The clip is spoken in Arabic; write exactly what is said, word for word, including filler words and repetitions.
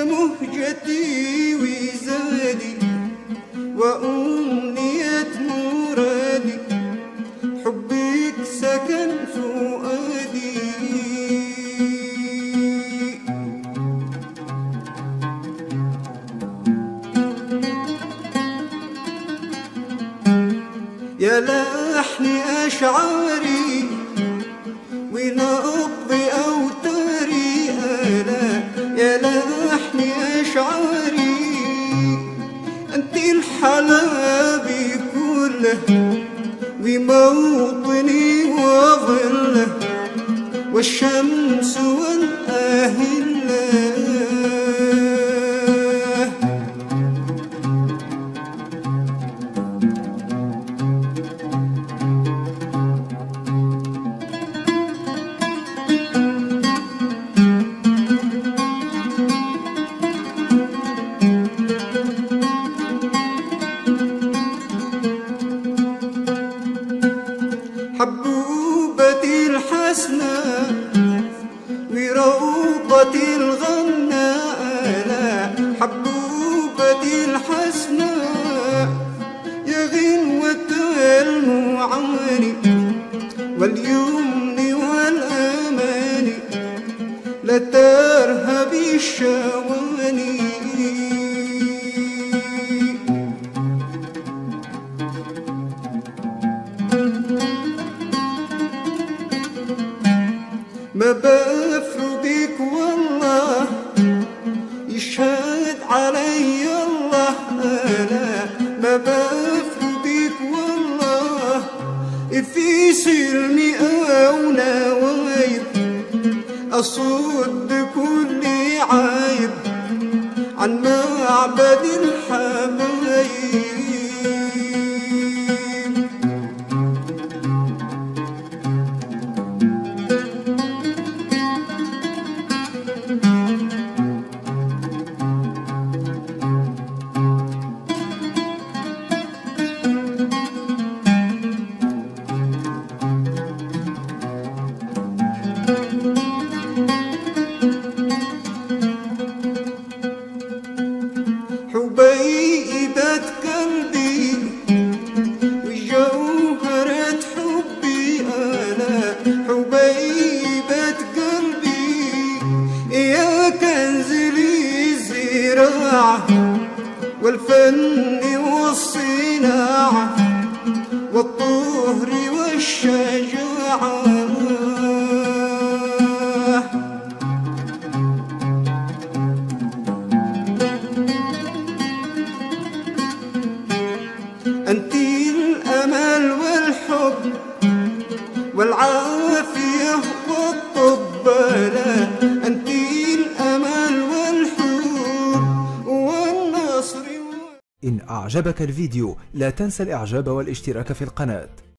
مهجتي وزادي وأمنية مرادي، حبك سكن فؤادي. يا لحن أشعاري ونبض أوتاري، ألا يا لحن أشعاري، أنت الحلا بكله وموطني وظله والشمس والأهلة. حبوبتي الحسناء وروضتي الغناء، لا حبوبتي الحسناء يا غنوة المعاني واليمن والأمان، لا ترهبي الشواني. ما بفرضك والله يشهد علي الله، أنا ما بفرضك والله في سلمي أو نوايب أصد كل عايب عن معبد الحبايب. حبيبة قلبي وجوهرة حبي، أنا حبيبة قلبي يا كنز لي الزراعة والفن والصناعة والطهر والشجاعة. أنت الأمل والحب والعافية والطب، لا أنت الأمل والحب والنصر. إن أعجبك الفيديو لا تنسى الإعجاب والاشتراك في القناة.